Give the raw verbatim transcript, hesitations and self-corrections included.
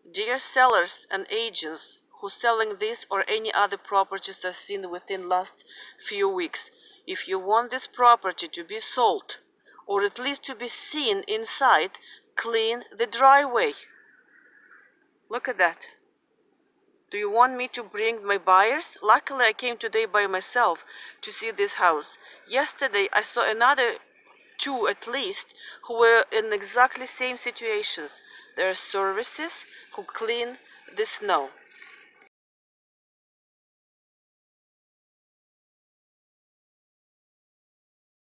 Dear sellers and agents who selling this or any other properties I've seen within last few weeks, if you want this property to be sold, or at least to be seen inside, clean the driveway. Look at that. Do you want me to bring my buyers? Luckily, I came today by myself to see this house. Yesterday, I saw another two at least who were in exactly same situations. There are services who clean the snow.